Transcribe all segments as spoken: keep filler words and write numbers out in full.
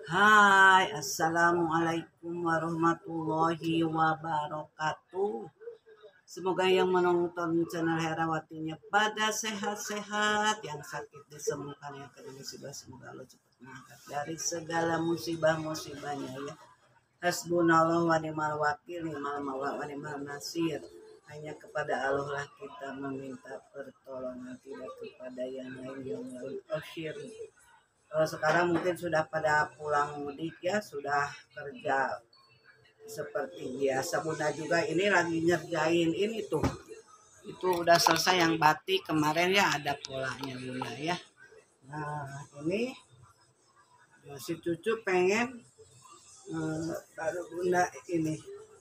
Hai, assalamualaikum warahmatullahi wabarakatuh. Semoga yang menonton channel Herawatinya pada sehat-sehat, yang sakit disembuhkan, yang kena musibah semoga Allah cepat mengangkat dari segala musibah-musibahnya ya. Hasbunallah wa ni'mal wakil, ni'mal maula wa ni'mal nasir. Hanya kepada Allah lah kita meminta pertolongan, tidak kepada yang lain. Yang lain akhir. Kalau sekarang mungkin sudah pada pulang mudik ya, sudah kerja seperti biasa. Bunda juga ini lagi ngerjain ini tuh. Itu udah selesai yang batik kemarin ya, ada polanya Bunda ya. Nah ini si cucu pengen eh, taruh Bunda ini.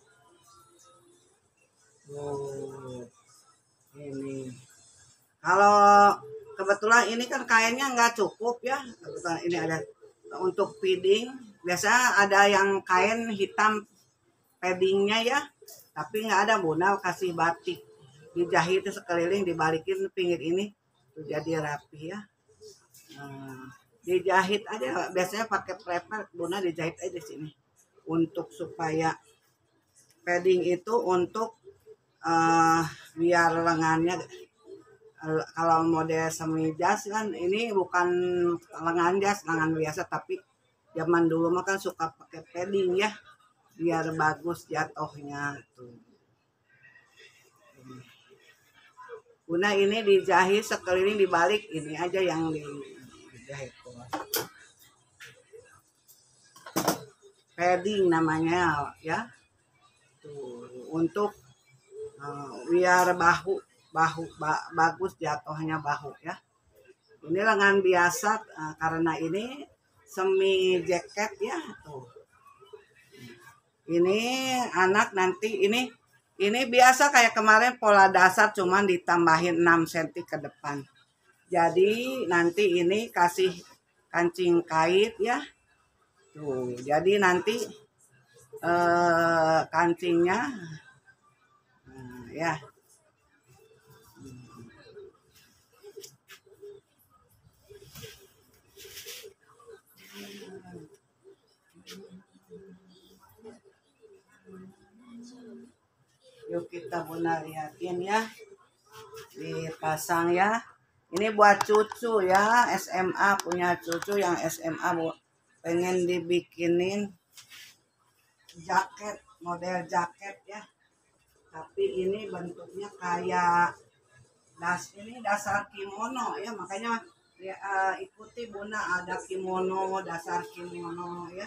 Oh, ini. Kalau kebetulan ini kan kainnya nggak cukup ya. Kebetulan ini ada untuk feeding. Biasa ada yang kain hitam paddingnya ya, tapi nggak ada. Bunda kasih batik dijahit sekeliling, dibalikin pinggir ini tuh jadi rapi ya. Nah, dijahit aja biasanya pakai prepper. Bunda dijahit aja di sini untuk supaya padding itu untuk uh, biar lengannya. Kalau model semi jas kan ini bukan lengan jas, lengan biasa, tapi zaman dulu mah kan suka pakai padding ya biar bagus jatuhnya tuh. Bunda ini dijahit sekeliling, dibalik ini aja yang dijahit tuh. Padding namanya ya. Tuh untuk uh, biar bahu bahu ba, bagus jatuhnya bahu ya. Ini lengan biasa uh, karena ini semi jaket ya tuh. Ini anak nanti ini ini biasa kayak kemarin pola dasar cuman ditambahin enam sentimeter ke depan. Jadi nanti ini kasih kancing kait ya. Tuh, jadi nanti eh, kancingnya nah, ya. Yuk kita Bunda liatin ya, dipasang ya. Ini buat cucu ya, S M A, punya cucu yang S M A bu, pengen dibikinin jaket, model jaket ya. Tapi ini bentuknya kayak das, ini dasar kimono ya, makanya ya, uh, ikuti Bunda, ada kimono, dasar kimono ya.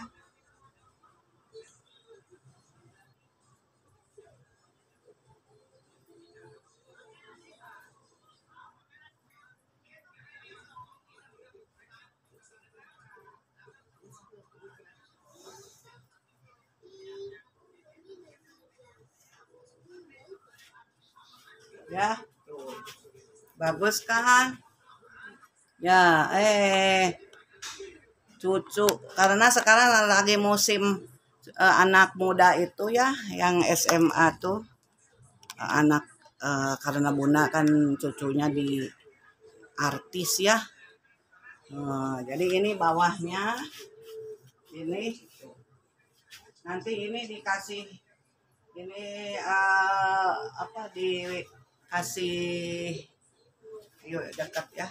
Ya, tuh. Bagus kan? Ya, eh cucu karena sekarang lagi musim eh, anak muda itu ya, yang S M A tuh anak eh, karena Bunda kan cucunya di artis ya. Eh, jadi ini bawahnya ini nanti ini dikasih ini uh, apa dikasih yuk dekat ya.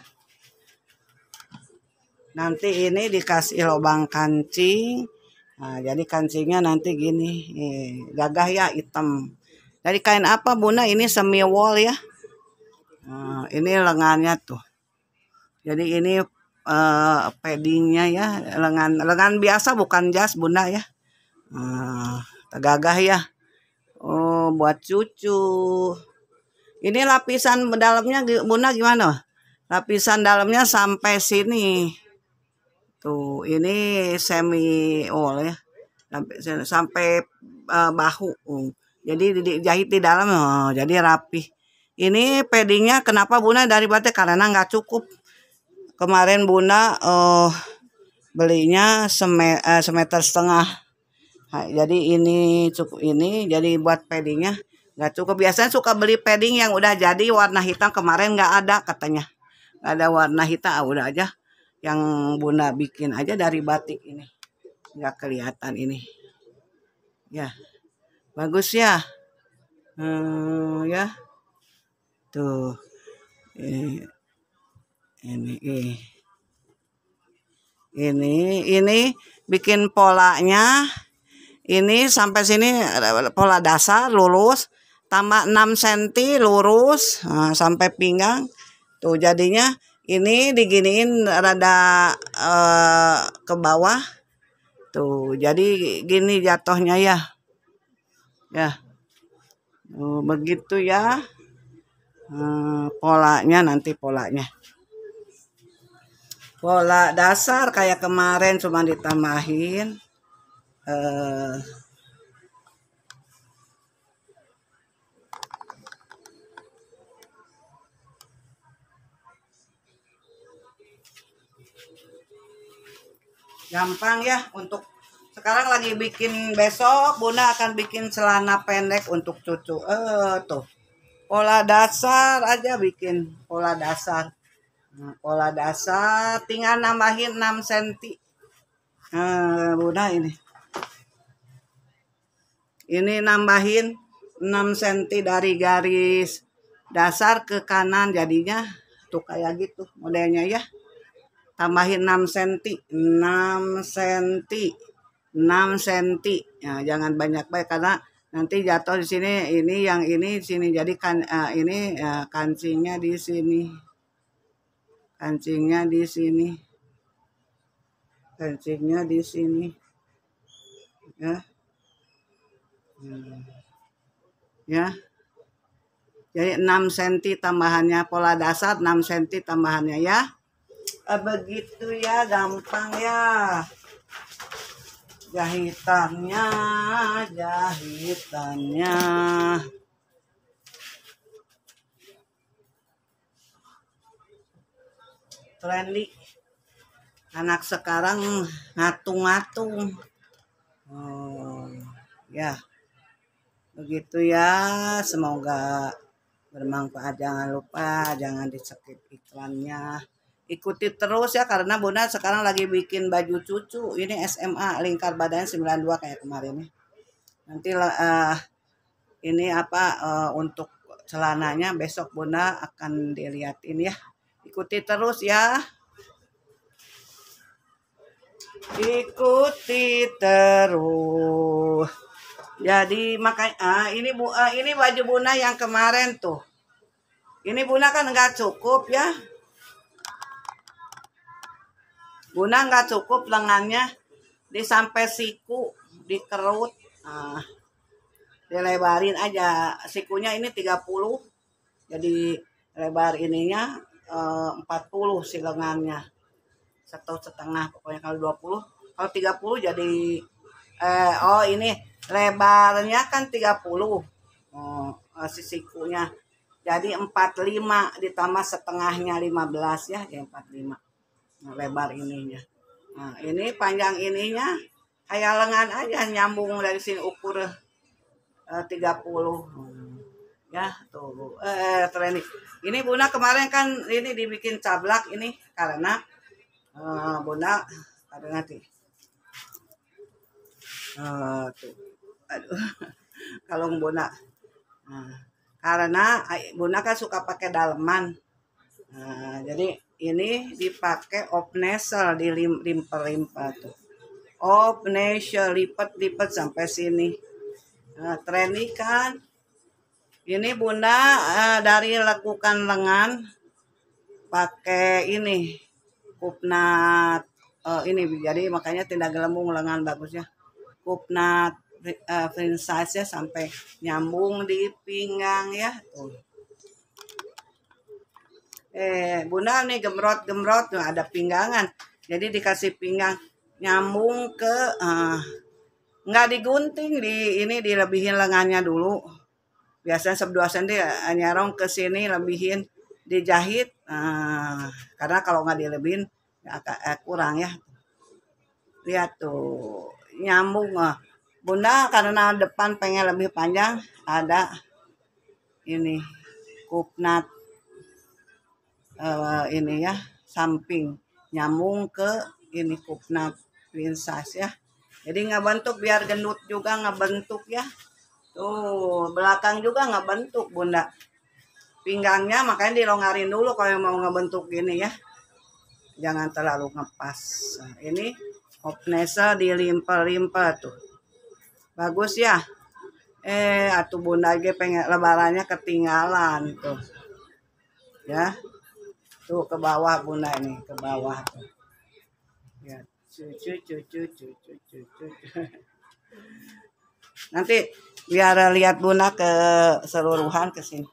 Nanti ini dikasih lubang kancing. Nah, jadi kancingnya nanti gini, eh, gagah ya hitam. Dari kain apa Bunda? Ini semi wool ya. Nah, ini lengannya tuh. Jadi ini uh, paddingnya ya, lengan lengan biasa bukan jas Bunda ya. Nah, gagah ya. Oh, buat cucu. Ini lapisan dalamnya Bunda gimana? Lapisan dalamnya sampai sini. Tuh, ini semi wool ya. Sampai sampai uh, bahu. Uh. Jadi dijahit di dalam, oh, jadi rapi. Ini paddingnya kenapa Bunda dari batik? Karena nggak cukup. Kemarin Bunda uh, belinya seme, uh, semeter setengah. Nah, jadi ini cukup ini, jadi buat paddingnya nggak cukup. Biasanya suka beli padding yang udah jadi warna hitam, kemarin nggak ada katanya. Nggak ada warna hitam, ah, udah aja yang Bunda bikin aja dari batik ini. nggak kelihatan ini ya, bagus ya. Hmm, ya tuh ini ini ini ini ini bikin polanya ini sampai sini pola dasar lurus, tambah enam sentimeter lurus, nah, sampai pinggang tuh jadinya ini diginiin rada eh, ke bawah tuh, jadi gini jatuhnya ya ya tuh, begitu ya. Hmm, polanya nanti polanya pola dasar kayak kemarin cuma ditambahin eh, gampang ya. Untuk sekarang lagi bikin, besok Bunda akan bikin celana pendek untuk cucu. Eh tuh pola dasar aja, bikin pola dasar. Nah, pola dasar tinggal nambahin enam sentimeter. Eh, Bunda ini ini nambahin enam sentimeter dari garis dasar ke kanan, jadinya tuh kayak gitu modelnya ya. Tambahin enam sentimeter, enam sentimeter, enam sentimeter. Nah, jangan banyak-banyak karena nanti jatuh di sini, ini yang ini di sini. Jadi kan uh, ini uh, kancingnya di sini. Kancingnya di sini. Kancingnya di sini. Ya. Hmm. Ya. Jadi enam sentimeter tambahannya, pola dasar enam sentimeter tambahannya ya. Uh, begitu ya, gampang ya. Jahitannya, jahitannya. Trendy. Anak sekarang ngatung-ngatung. Oh, ya. Begitu ya. Semoga bermanfaat. Jangan lupa jangan di-skip iklannya. Ikuti terus ya, karena Bunda sekarang lagi bikin baju cucu. Ini S M A, lingkar badannya sembilan puluh dua kayak kemarin nih. Nanti uh, ini apa uh, untuk celananya besok Bunda akan dilihatin ya. Ikuti terus ya. Ikuti terus. Jadi makanya ah, ini bu uh, ini baju Bunda yang kemarin tuh. Ini Bunda kan nggak cukup ya. Bunda nggak cukup lengannya, di sampai siku dikerut. Nah, dilebarin aja sikunya, ini tiga puluh. Jadi lebar ininya eh, empat puluh si lengannya. Satu setengah pokoknya kalau dua puluh. Kalau tiga puluh jadi eh, oh ini lebarnya kan tiga puluh. Oh, si sikunya. Jadi empat puluh lima ditambah setengahnya lima belas ya, ya empat puluh lima. Nah, lebar ininya. Nah, ini panjang ininya kayak lengan aja, nyambung dari sini ukur eh, tiga puluh. Hmm. Ya, tuh. Eh, training. Ini Bunda kemarin kan ini dibikin cablak ini karena eh, Bunda ada nanti. Uh, tuh. Aduh. Kalau Bunda. Nah, karena Bunda kan suka pakai daleman. Nah, jadi ini dipakai opnesel, di limpah-limpah tuh. Opnesel lipat-lipat sampai sini. Nah, trendy kan. Ini Bunda uh, dari lekukan lengan pakai ini kupnat uh, ini, jadi makanya tidak gelembung lengan, bagusnya kupnat uh, princess ya, sampai nyambung di pinggang ya tuh. Eh, Bunda nih gemrot-gemrot tuh ada pinggangan. Jadi dikasih pinggang nyambung ke uh, nggak digunting, di ini dilebihin lengannya dulu. Biasanya dua sentimeter nyarong ke sini, lebihin dijahit. Uh, karena kalau nggak dilebihin agak eh, kurang ya. Lihat tuh nyambung. Uh. Bunda karena depan pengen lebih panjang, ada ini kupnat uh, ini ya, samping nyambung ke ini kupnat princess ya. Jadi ngebentuk biar gendut juga ngebentuk ya. Tuh, belakang juga ngebentuk Bunda. Pinggangnya makanya dilonggarin dulu kalau mau ngebentuk gini ya. Jangan terlalu ngepas. Nah, ini Hopnesa dilimpel-limpel tuh. Bagus ya. Eh, atuh Bunda ge pengen lebarannya ketinggalan tuh. Ya. Tuh ke bawah Bunda ini, ke bawah tuh. Ya. Cucu cucu cucu cucu. Nanti biar lihat Bunda keseluruhan ke sini.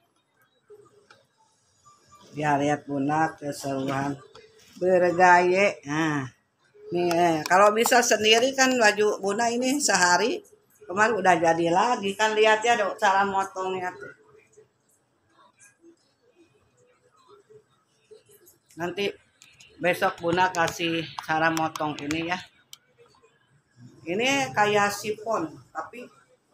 Biar lihat Bunda keseluruhan. Bergaya. Nah. Nih, eh, kalau bisa sendiri kan baju Bunda ini sehari kemarin udah jadi lagi kan, lihat ya dok cara motongnya tuh. Nanti besok Bunda kasih cara motong ini ya. Ini kayak sipon tapi